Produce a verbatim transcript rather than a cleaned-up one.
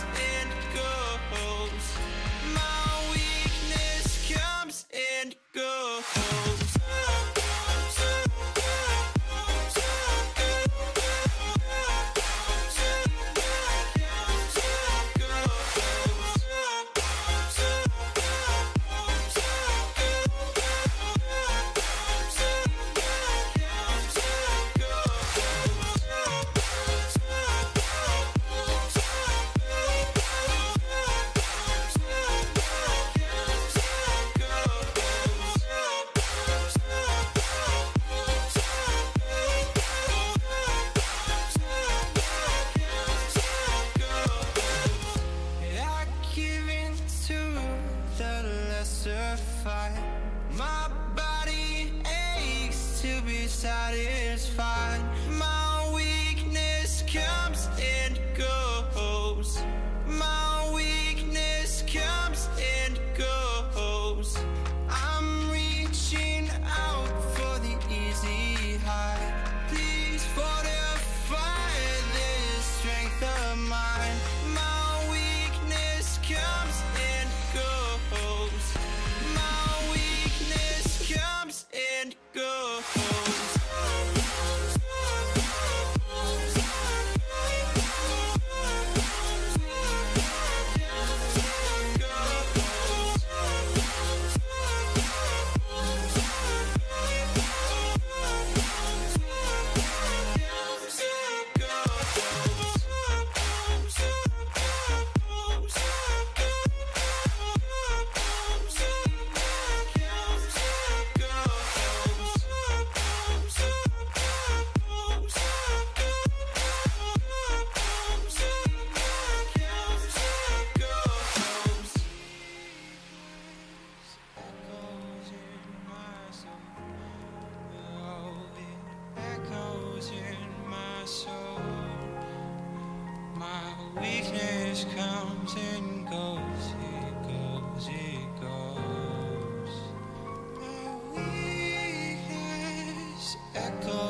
and goes. My weakness comes and goes. My body aches to be satisfied. My weakness comes and goes. My weakness comes and goes. I'm reaching out for the easy high. Please fortify this strength of mine. My weakness comes and goes. My weakness comes and goes. Weakness comes and goes, it goes, it goes. My weakness echoes.